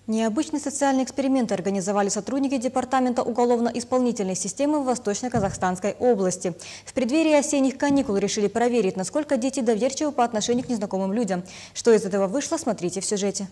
Необычный социальный эксперимент организовали сотрудники Департамента уголовно-исполнительной системы в Восточно-Казахстанской области. В преддверии осенних каникул решили проверить, насколько дети доверчивы по отношению к незнакомым людям. Что из этого вышло, смотрите в сюжете.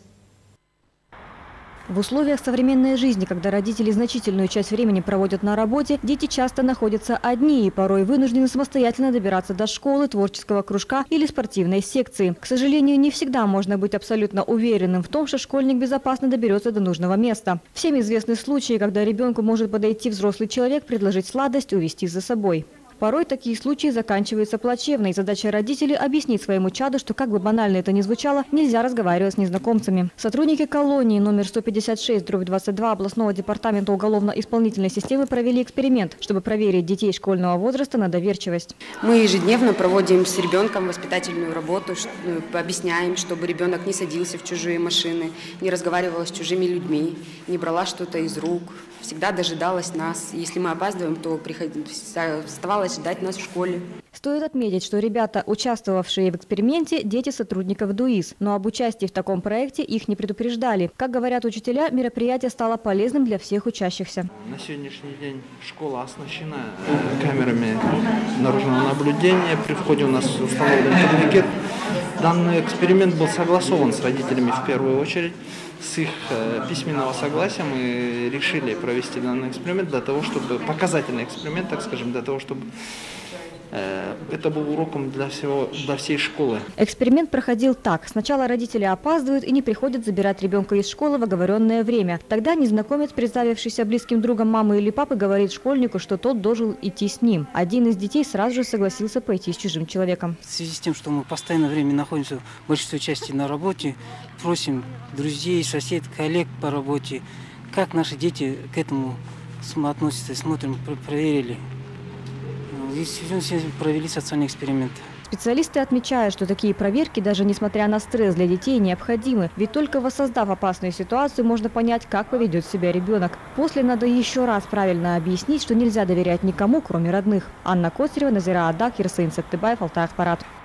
В условиях современной жизни, когда родители значительную часть времени проводят на работе, дети часто находятся одни и порой вынуждены самостоятельно добираться до школы, творческого кружка или спортивной секции. К сожалению, не всегда можно быть абсолютно уверенным в том, что школьник безопасно доберется до нужного места. Всем известны случаи, когда ребенку может подойти взрослый человек, предложить сладость, увести за собой. Порой такие случаи заканчиваются плачевно, и задача родителей – объяснить своему чаду, что, как бы банально это ни звучало, нельзя разговаривать с незнакомцами. Сотрудники колонии номер 156/22 областного департамента уголовно-исполнительной системы провели эксперимент, чтобы проверить детей школьного возраста на доверчивость. Мы ежедневно проводим с ребенком воспитательную работу, объясняем, чтобы ребенок не садился в чужие машины, не разговаривал с чужими людьми, не брала что-то из рук, всегда дожидалась нас. Если мы опаздываем, то оставалось ждать нас в школе. Стоит отметить, что ребята, участвовавшие в эксперименте, дети сотрудников ДУИС. Но об участии в таком проекте их не предупреждали. Как говорят учителя, мероприятие стало полезным для всех учащихся. На сегодняшний день школа оснащена камерами наружного наблюдения. При входе у нас установлен турникет. Данный эксперимент был согласован с родителями в первую очередь. С их письменного согласия мы решили провести данный эксперимент для того, чтобы показательный эксперимент, так скажем, для того, чтобы это был уроком для всей школы. Эксперимент проходил так. Сначала родители опаздывают и не приходят забирать ребенка из школы в оговоренное время. Тогда незнакомец, представившийся близким другом мамы или папы, говорит школьнику, что тот должен идти с ним. Один из детей сразу же согласился пойти с чужим человеком. В связи с тем, что мы постоянное время находимся в большинстве части на работе, просим друзей, соседей, коллег по работе, как наши дети к этому относятся, смотрим, проверили. Здесь провели социальный эксперимент. Специалисты отмечают, что такие проверки, даже несмотря на стресс, для детей необходимы. Ведь только воссоздав опасную ситуацию, можно понять, как поведет себя ребенок. После надо еще раз правильно объяснить, что нельзя доверять никому, кроме родных. Анна Косарева, Назира Адак, Ерсаин Сактыбаев, Алтайакпарат.